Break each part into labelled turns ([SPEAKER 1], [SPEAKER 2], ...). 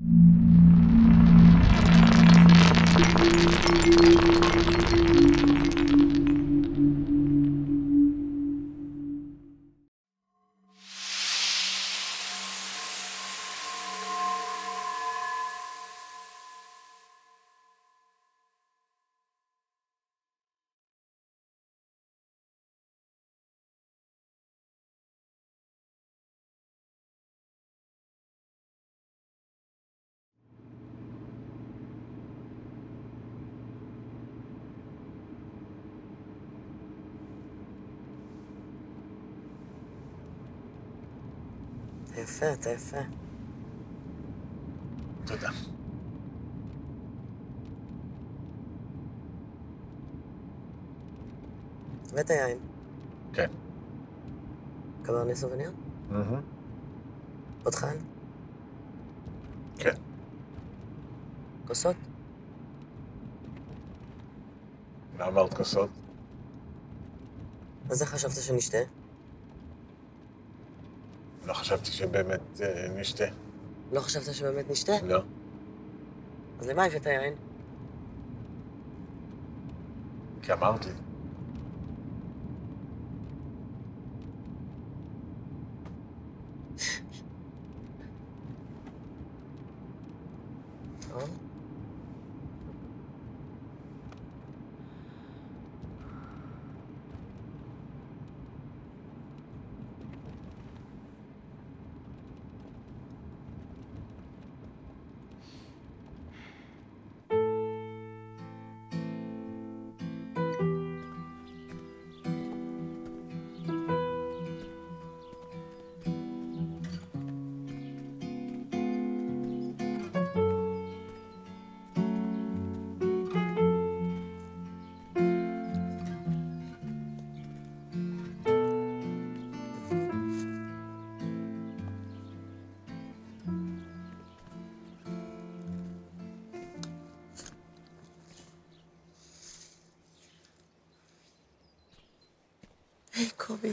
[SPEAKER 1] אתה יפה, אתה יפה.
[SPEAKER 2] תודה.
[SPEAKER 1] הבאת יין.
[SPEAKER 2] כן.
[SPEAKER 1] קברני סובנייר? עוד חייל?
[SPEAKER 2] כן.
[SPEAKER 1] כוסות?
[SPEAKER 2] למה עוד כוסות?
[SPEAKER 1] אז איך חשבת שנשתה?
[SPEAKER 2] לא חשבתי שבאמת נשתה.
[SPEAKER 1] לא חשבת שבאמת נשתה?
[SPEAKER 2] לא.
[SPEAKER 1] אז למה הבאת יין?
[SPEAKER 2] כי אמרת לי.
[SPEAKER 1] טוב. היי, קובי.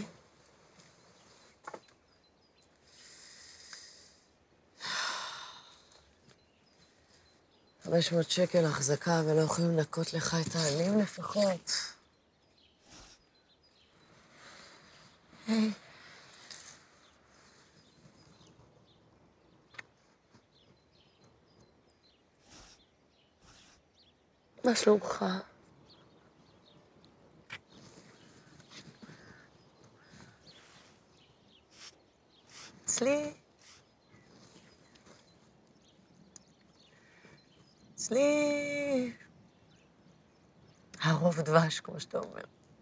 [SPEAKER 1] 500 שקל החזקה ולא יכולים לנקות לך את העלים לפחות. היי. מה שלומך? אצלי? אצלי... הרוב דבש, כמו שאתה אומר.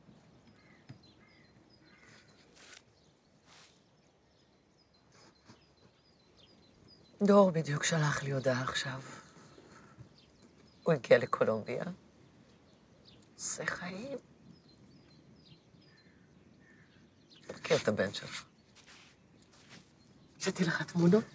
[SPEAKER 1] דור בדיוק שלח לי הודעה עכשיו. הוא הגיע לקולומביה. עושה חיים. מכיר את הבן שלך. הבאתי לך תמונות.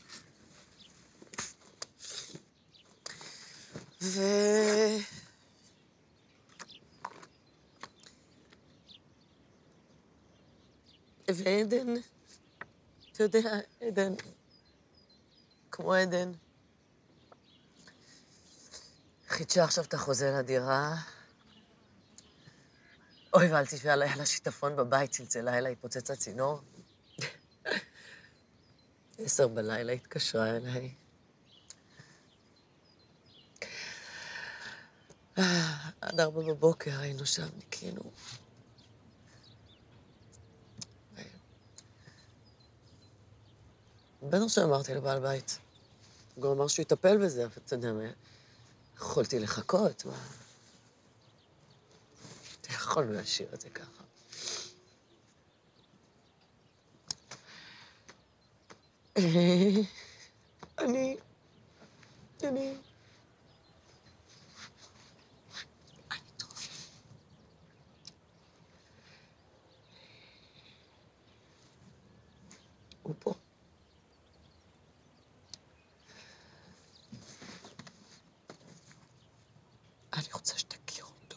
[SPEAKER 1] ועדן, אתה יודע, עדן, כמו עדן, חידשה עכשיו את החוזה לדירה. אוי, ואל תשמע, היה לה שיטפון בבית, צלצלה אליי, התפוצץ הצינור. 10 בלילה התקשרה אליי. עד 4 בבוקר היינו שם, ניקינו. בטח שאמרתי לבעל בית. הוא גם אמר שהוא יטפל בזה, אבל אתה יודע מה, יכולתי לחכות, מה? אתה יכולנו להשאיר את זה ככה. אני טוב. הוא פה. אני רוצה שתכיר אותו.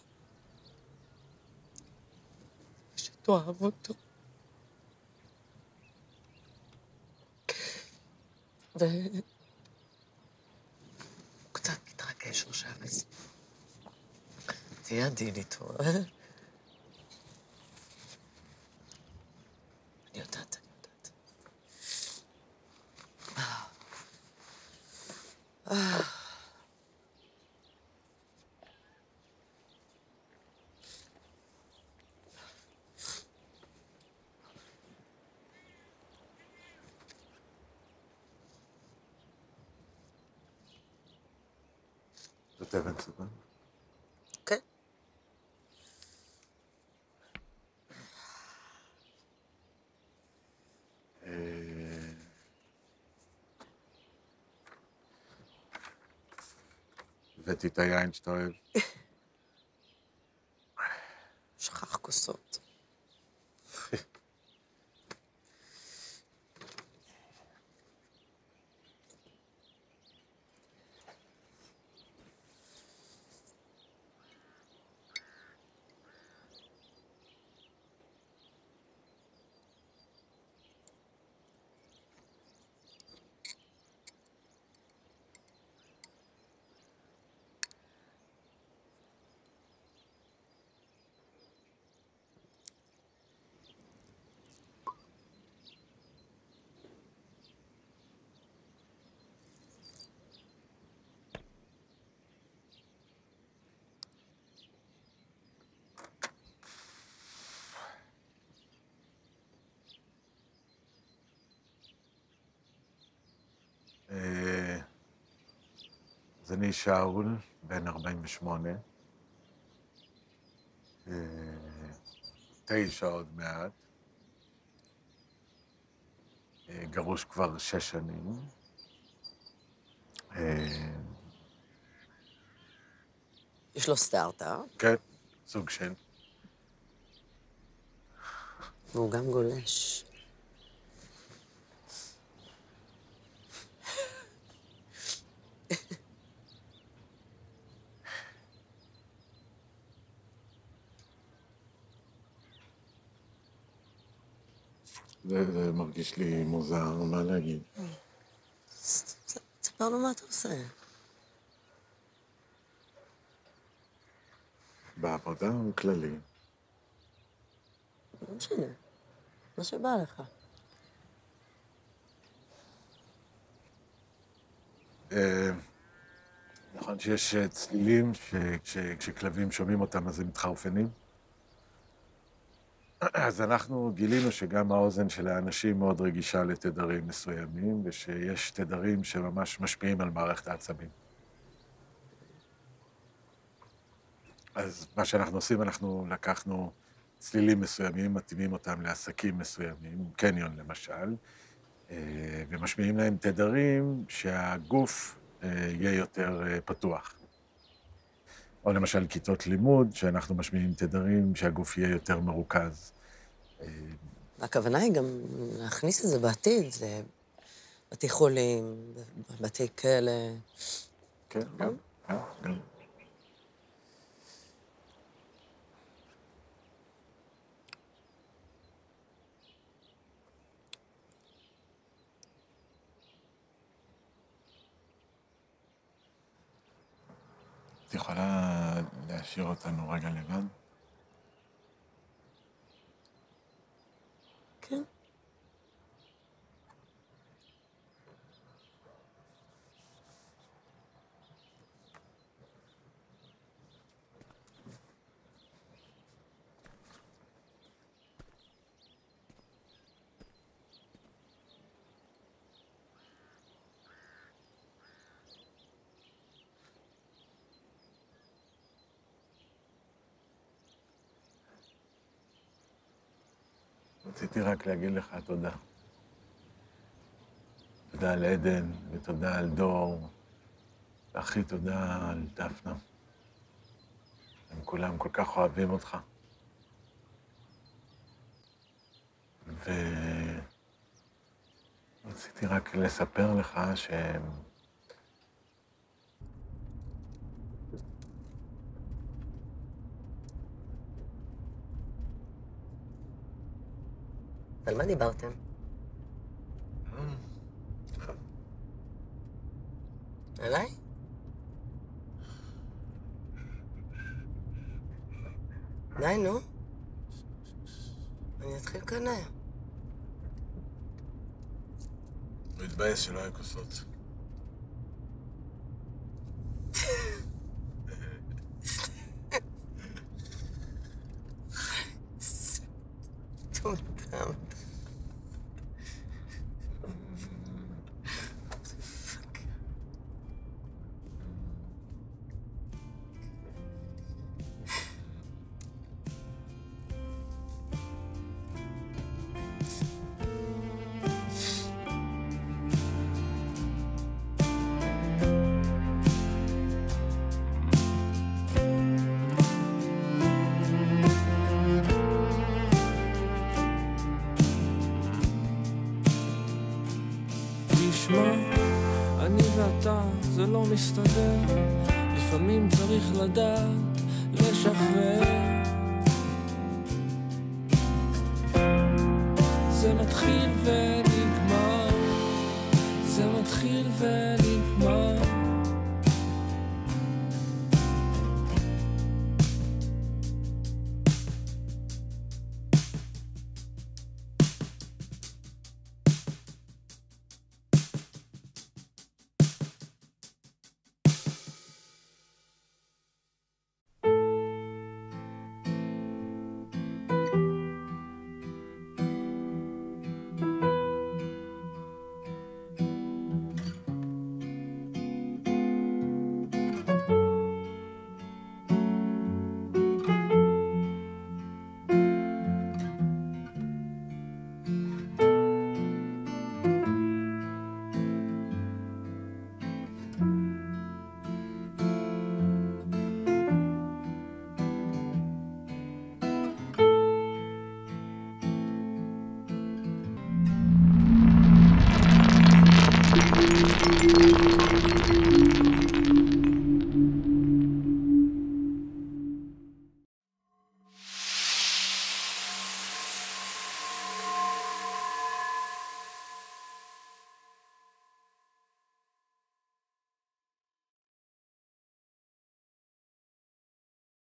[SPEAKER 1] שתאהב אותו. קשר שבס. תהיה עדין איתו, אה? אני יודעת.
[SPEAKER 2] זאת אבן סבן.
[SPEAKER 1] כן.
[SPEAKER 2] הבאתי את היין שאתה אוהב.
[SPEAKER 1] שכח כוסות.
[SPEAKER 2] אז אני שאול, בן 48. 9 עוד מעט. גרוש כבר 6 שנים.
[SPEAKER 1] יש לו סטארט-אפ,
[SPEAKER 2] כן, סוג של.
[SPEAKER 1] והוא גם גולש.
[SPEAKER 2] זה מרגיש לי מוזר, מה להגיד?
[SPEAKER 1] תספר לו מה אתה עושה.
[SPEAKER 2] בעבודה הוא כללי.
[SPEAKER 1] לא משנה. מה שבא לך.
[SPEAKER 2] נכון שיש צלילים שכשכלבים שומעים אותם אז הם מתחרפנים. אז אנחנו גילינו שגם האוזן של האנשים מאוד רגישה לתדרים מסוימים, ושיש תדרים שממש משפיעים על מערכת העצבים. אז מה שאנחנו עושים, אנחנו לקחנו צלילים מסוימים, מתאימים אותם לעסקים מסוימים, קניון למשל, ומשמיעים להם תדרים שהגוף יהיה יותר פתוח. או למשל כיתות לימוד, שאנחנו משמיעים תדרים שהגוף יהיה יותר מרוכז.
[SPEAKER 1] הכוונה היא גם להכניס את זה בעתיד, זה בתי חולים, בתי כלא.
[SPEAKER 2] כן, גם. את יכולה להשאיר אותנו רגע לבד?
[SPEAKER 1] כן.
[SPEAKER 2] רציתי רק להגיד לך תודה. תודה על עדן, ותודה על דור, והכי תודה על דפנה. הם כולם כל כך אוהבים אותך. ורציתי רק לספר לך שהם...
[SPEAKER 1] על מה דיברתם? עליי? די, נו. אני אתחיל קנה.
[SPEAKER 2] הוא התבאס שלא היה כוסות.
[SPEAKER 1] טומטם.
[SPEAKER 3] אני ואתה זה לא מסתדר, לפעמים צריך לדעת לשחרר. זה מתחיל ונגמר, זה מתחיל ונגמר.